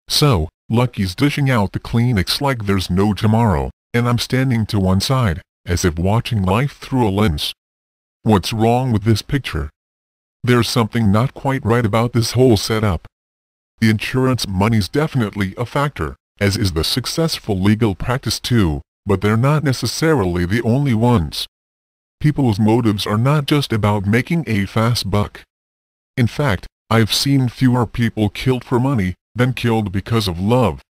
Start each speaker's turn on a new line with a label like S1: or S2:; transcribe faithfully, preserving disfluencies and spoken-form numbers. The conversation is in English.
S1: So, Lucky's dishing out the Kleenex like there's no tomorrow, and I'm standing to one side, as if watching life through a lens. What's wrong with this picture? There's something not quite right about this whole setup. The insurance money's definitely a factor, as is the successful legal practice too, but they're not necessarily the only ones. People's motives are not just about making a fast buck. In fact, I've seen fewer people killed for money than killed because of love.